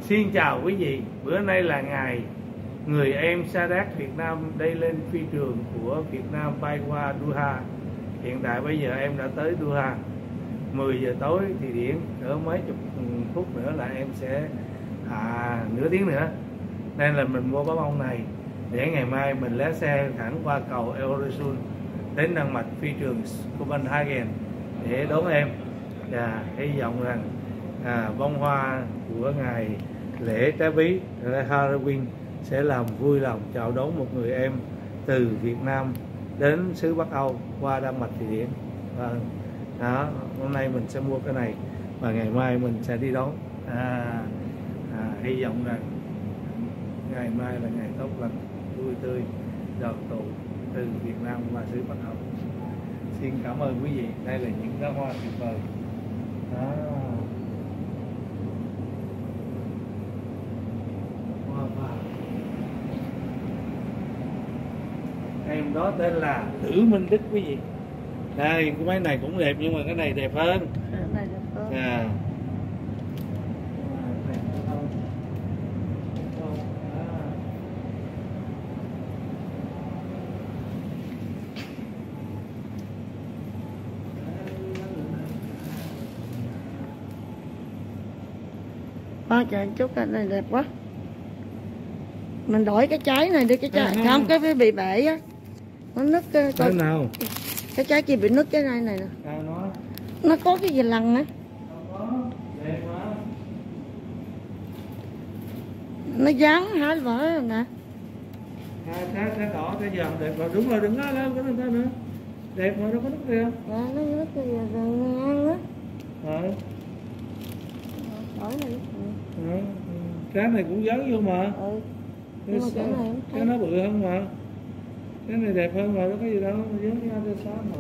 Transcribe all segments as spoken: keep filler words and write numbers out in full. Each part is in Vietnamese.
Xin chào quý vị, bữa nay là ngày người em Sa Đéc Việt Nam đi lên phi trường của Việt Nam bay qua Doha. Hiện tại bây giờ em đã tới Doha, mười giờ tối thì điển, ở mấy chục phút nữa là em sẽ à, nửa tiếng nữa. Nên là mình mua cái bông này để ngày mai mình lái xe thẳng qua cầu Øresund đến Đan Mạch phi trường Copenhagen để đón em. Và hy vọng rằng à, bông hoa của ngày lễ Trái Bí Halloween sẽ làm vui lòng chào đón một người em từ Việt Nam đến xứ Bắc Âu qua Đan Mạch, Thụy Điển. Và đó, hôm nay mình sẽ mua cái này và ngày mai mình sẽ đi đón. À, à, hy vọng rằng ngày mai là ngày tốt lành, vui tươi, đoàn tụ từ Việt Nam và xứ Bắc Âu. Xin cảm ơn quý vị. Đây là những đóa hoa tuyệt vời. Đó. Hoa vàng. Em đó tên là Tử Minh Đức quý vị. Đây, cái máy này cũng đẹp nhưng mà cái này đẹp hơn. Cái này đẹp hơn. À. Ba trời chút cái này đẹp quá. Mình đổi cái trái này đi, cái trái à, không cái bị bể á, nó nứt cái cái nào? Cái trái kia bị nứt cái này này nè. À, nó nó có cái gì lằn á, nó dán hả vỡ rồi nè. À, trái, trái đỏ, trái vàng đẹp rồi, đúng rồi, đừng có lên cái này nữa, đẹp mà nó có nứt kìa. À, nó nứt cái gì rồi ngang á. Rồi. Đổi này. Ừ. Cái này cũng dán vô mà. Ừ. Cái, cái, này cái nó bự hơn mà. Cái này đẹp hơn mà, có cái gì đâu, nó dán ra cho sáng mà.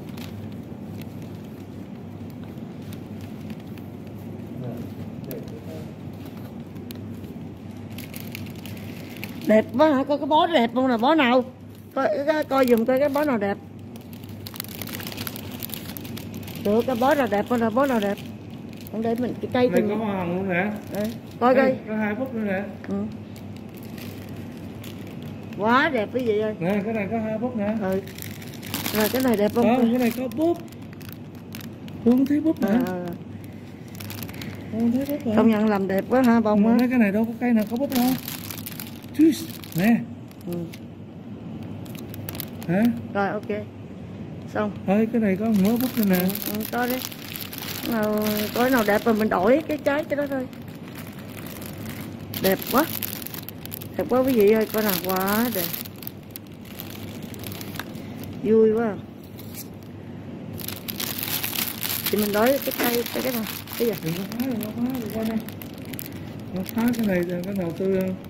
Đẹp quá hả? Coi cái bó đẹp không nè, bó nào? Coi coi, coi dùm coi cái bó nào đẹp. Được, cái bó nào đẹp, bó nào bó nào đẹp. Không để mình cái cây này có hoa hồng luôn nè. Đây, coi coi. Có hai phút nữa nè. Ừ. Quá đẹp quý vị ơi. Nè, cái này có hai phút nè. Ừ. Rồi cái này đẹp không? Không, cái này có búp. Không thấy búp nè. À. Không thấy búp nè. Công nhận làm đẹp quá ha, bông quá. Cái này đâu có cây nào có búp đâu. Cheers. Nè. Ừ. Hả? Rồi ok. Xong. Thôi cái này có mớ bút nữa nè. Ừ, có đấy. Nào, có nào đẹp rồi mình đổi cái trái cái đó thôi. Đẹp quá. Đẹp quá quý vị ơi, coi nào quá đẹp. Vui quá. Thì mình đổi cái cây cái cái nào. Cái gì? Đừng có phá, đừng có phá, đừng có đây. Nó phá cái này rồi cái nào tươi hơn.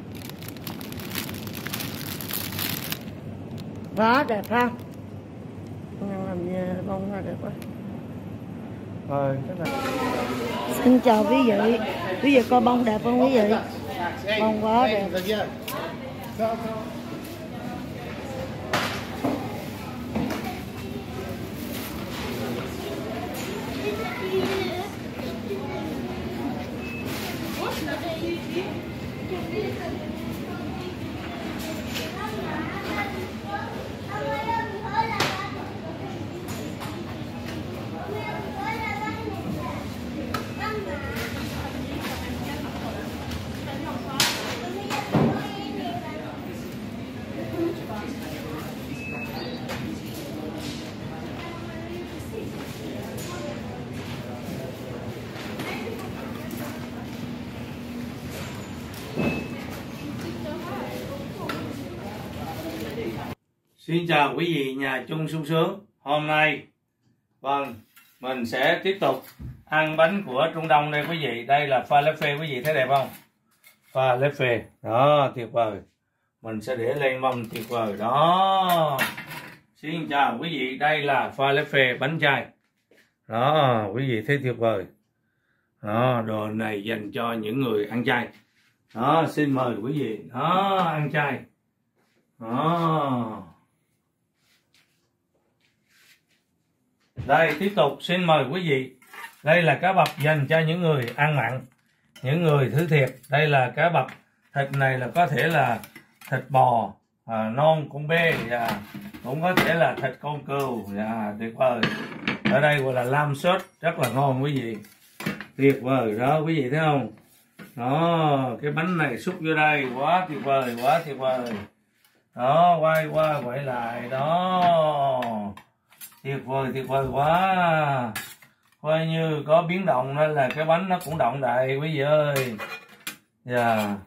Quá đẹp ha. Làm bông ra đẹp quá. Rồi, cái này. Xin chào quý vị. Quý vị coi bông đẹp không quý vị? Bông quá đẹp. Xin chào quý vị nhà chung sung sướng. Hôm nay vâng mình sẽ tiếp tục ăn bánh của Trung Đông đây quý vị. Đây là falafel, quý vị thấy đẹp không? Falafel đó, tuyệt vời. Mình sẽ để lên mâm, tuyệt vời đó. Xin chào quý vị, đây là falafel bánh chay đó, quý vị thấy tuyệt vời đó. Đồ này dành cho những người ăn chay đó. Xin mời quý vị đó, ăn chay đó. Đây tiếp tục xin mời quý vị, đây là cá bập dành cho những người ăn mặn. những người thứ thiệt, đây là cá bập. Thịt này là có thể là thịt bò à, non con bê, và cũng có thể là thịt con cừu, và tuyệt vời. Ở đây gọi là lam sốt, rất là ngon quý vị, tuyệt vời đó quý vị thấy không? Đó, cái bánh này xúc vô đây quá tuyệt vời, quá tuyệt vời. Đó, quay qua quay lại đó, tuyệt vời tuyệt vời quá. Coi như có biến động nên là cái bánh nó cũng động đậy quý vị ơi. Dạ yeah.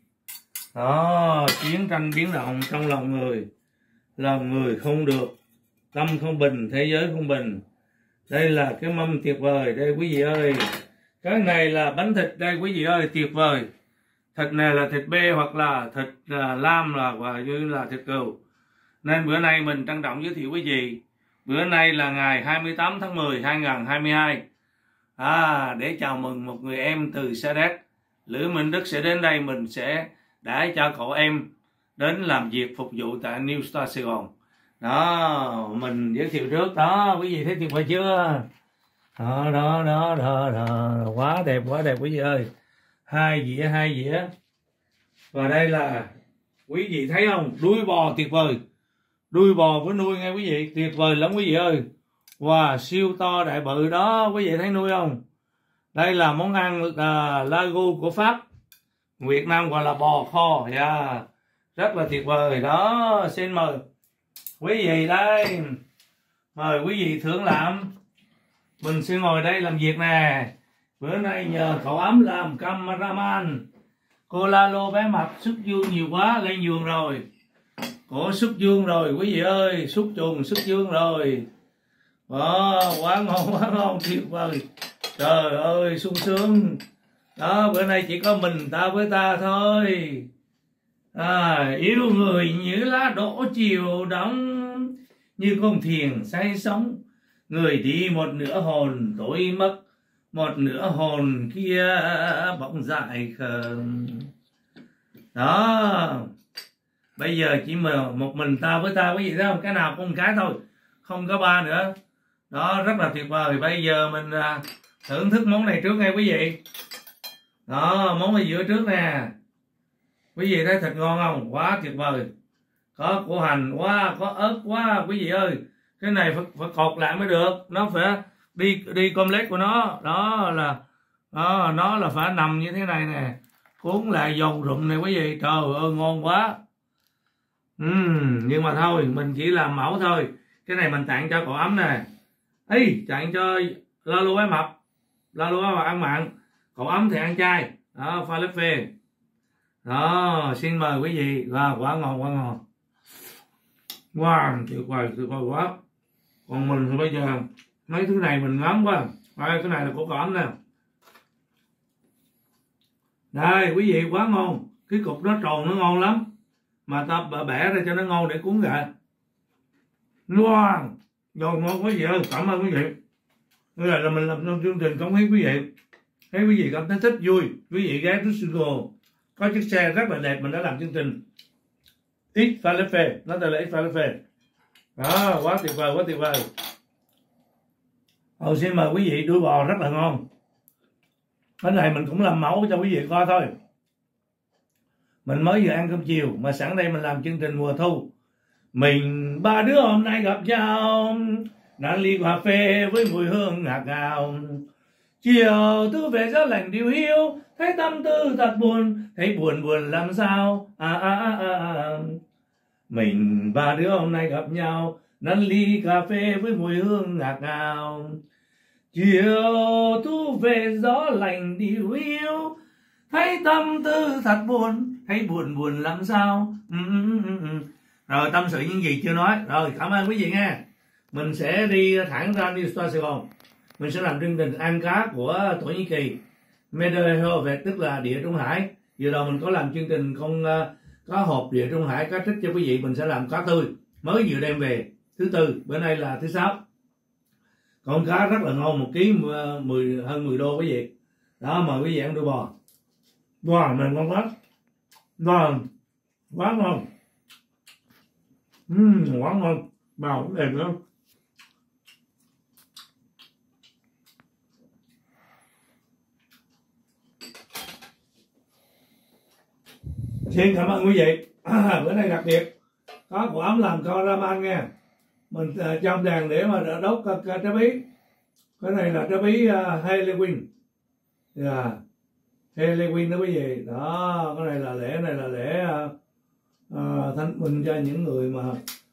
Đó, chiến tranh biến động trong lòng người, lòng người không được, tâm không bình, thế giới không bình. Đây là cái mâm tuyệt vời đây quý vị ơi. Cái này là bánh thịt đây quý vị ơi, tuyệt vời. Thịt này là thịt bê hoặc là thịt là lam là và như là thịt cừu. Nên bữa nay mình trân trọng giới thiệu quý vị. Bữa nay là ngày hai mươi tám tháng mười hai nghìn không trăm hai mươi hai. À, để chào mừng một người em từ Sa Đéc, Lữ Minh Đức sẽ đến đây, mình sẽ để cho cậu em đến làm việc phục vụ tại New Star Sài Gòn. Đó, mình giới thiệu trước đó, quý vị thấy tuyệt vời chưa? Đó, đó, đó, đó, đó, quá đẹp, quá đẹp quý vị ơi. Hai dĩa, hai dĩa. Và đây là, quý vị thấy không? Đuôi bò tuyệt vời. Đuôi bò với nuôi nghe quý vị, tuyệt vời lắm quý vị ơi. Wow, siêu to đại bự đó, quý vị thấy nuôi không? Đây là món ăn uh, lagu của Pháp, Việt Nam gọi là bò kho. Yeah. Rất là tuyệt vời đó. Xin mời quý vị đây, mời quý vị thưởng lãm. Mình sẽ ngồi đây làm việc nè. Bữa nay nhờ cậu Ấm làm cameraman. Cô Lalo bé mập xúc dương nhiều quá, lên giường rồi. Cổ xúc dương rồi quý vị ơi, xúc trùng xúc dương rồi. Wow, quá ngon, quá ngon, tuyệt vời. Trời ơi, sung sướng. Đó, bữa nay chỉ có mình ta với ta thôi. À, yêu người như lá đổ chiều đóng, như con thuyền say sóng. Người đi một nửa hồn tối mất, một nửa hồn kia bỗng dại khờ. Đó, bây giờ chỉ mà một mình ta với ta quý vị thấy không? Cái nào cũng một cái thôi, không có ba nữa. Đó, rất là tuyệt vời. Bây giờ mình à, thưởng thức món này trước nghe quý vị. Đó, món ở giữa trước nè. Quý vị thấy thịt ngon không? Quá tuyệt vời. Có củ hành quá, có ớt quá quý vị ơi. Cái này phải, phải cột lại mới được. Nó phải đi đi complex của nó. Đó là đó, nó là phải nằm như thế này nè. Cuốn lại giòn rụm này quý vị. Trời ơi ngon quá. uhm, Nhưng mà thôi, mình chỉ làm mẫu thôi. Cái này mình tặng cho cậu Ấm nè. Ê, tặng cho Lalo bé mập. Lalo bé mập ăn mặn, cậu Ấm thì ăn chay. Đó, pha lép phê. Đó, xin mời quý vị. Wow, quá ngon, quá ngon. Wow, tuyệt vời, tuyệt vời quá. Còn mình thì bây giờ mấy thứ này mình ngắm quá. Đây, cái này là của cậu Ấm nè. Đây, quý vị, quá ngon. Cái cục nó tròn nó ngon lắm. Mà ta bẻ ra cho nó ngon để cuốn gà. Wow, ngon ngon quý vị ơi, cảm ơn quý vị. Đây là mình làm trong chương trình cống hiến quý vị. Thấy quý vị cảm thấy thích vui, quý vị ghé Studio. Có chiếc xe rất là đẹp mình đã làm chương trình. Ít pha lép phê, nó tên là ít pha lép phê. Đó, quá tuyệt vời, quá tuyệt vời. Hồi xin mời quý vị, đuôi bò rất là ngon. Cái này mình cũng làm mẫu cho quý vị coi thôi. Mình mới vừa ăn cơm chiều mà sẵn đây mình làm chương trình mùa thu. Mình ba đứa hôm nay gặp nhau, nắng ly cà phê với mùi hương ngạt ngào. Chiều thu về gió lạnh điều hiu, thấy tâm tư thật buồn, thấy buồn buồn làm sao. À, à, à, à, à. Mình ba đứa hôm nay gặp nhau, nắng ly cà phê với mùi hương ngạt ngào. Chiều thu về gió lạnh điều hiu, thấy tâm tư thật buồn, thấy buồn buồn làm sao. ừ, ừ, ừ, ừ. Rồi tâm sự những gì chưa nói. Rồi cảm ơn quý vị nha. Mình sẽ đi thẳng ra New Star Sài Gòn. Mình sẽ làm chương trình ăn cá của Thổ Nhĩ Kỳ, Mediterranean, tức là Địa Trung Hải. Vừa đầu mình có làm chương trình con uh, cá hộp Địa Trung Hải, cá trích cho quý vị. Mình sẽ làm cá tươi, mới vừa đem về thứ tư, bữa nay là thứ sáu. Con cá rất là ngon, một ký mười hơn mười đô quý vị. Đó, mời quý vị ăn đuôi bò. Wow, mình ngon quá. Wow, quá ngon. Uhm, quá ngon. Màu cũng đẹp nữa. Xin cảm ơn quý vị. À, bữa nay đặc biệt có quả ấm làm con ramen nha. Mình uh, trong đèn để mà đốt uh, trái bí. Cái này là trái bí uh, Halloween. Yeah. Halloween đó quý vị. Đó, cái này là lễ này là lễ uh, uh, thanh minh cho những người mà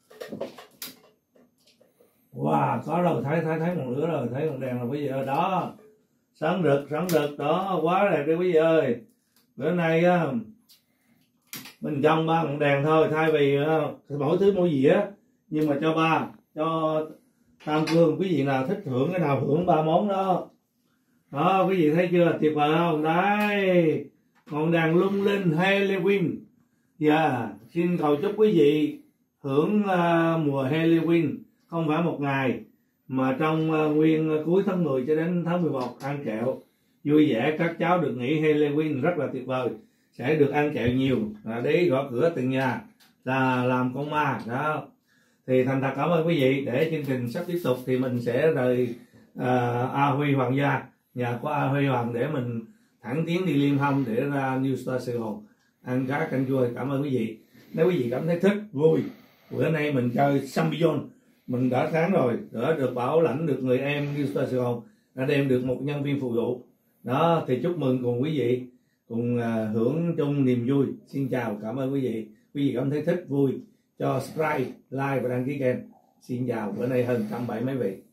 wow, có rồi, thấy thấy thấy ngọn lửa rồi, thấy ngọn đèn rồi quý vị ơi. Đó, sáng rực, sáng rực đó, quá đẹp đi quý vị ơi. Bữa nay á mình trong ba ngọn đèn thôi, thay vì uh, mỗi thứ mỗi dĩa, nhưng mà cho ba, cho tam cương. Quý vị nào thích hưởng cái nào hưởng ba món đó. Đó, quý vị thấy chưa, tuyệt vời không? Đấy, ngọn đèn lung linh Halloween. Dạ, yeah. Xin cầu chúc quý vị hưởng uh, mùa Halloween không phải một ngày mà trong uh, nguyên uh, cuối tháng mười cho đến tháng mười một ăn kẹo vui vẻ. Các cháu được nghỉ Halloween rất là tuyệt vời, sẽ được ăn kẹo nhiều, à, để gõ cửa từng nhà là làm con ma đó. Thì thành thật cảm ơn quý vị. Để chương trình sắp tiếp tục thì mình sẽ rời uh, A Huy Hoàng gia, nhà của A Huy Hoàng, để mình thẳng tiến đi Liên Thông để ra New Star Sài Gòn ăn cá canh chua. Cảm ơn quý vị. Nếu quý vị cảm thấy thích vui, bữa nay mình chơi Sambion, mình đã sáng rồi, đã được bảo lãnh được người em New Star Sài Gòn, đã đem được một nhân viên phục vụ đó, thì chúc mừng cùng quý vị cùng uh, hưởng chung niềm vui. Xin chào, cảm ơn quý vị. Quý vị cảm thấy thích vui cho subscribe, like và đăng ký kênh. Xin chào, bữa nay hơn trăm bảy mấy vị.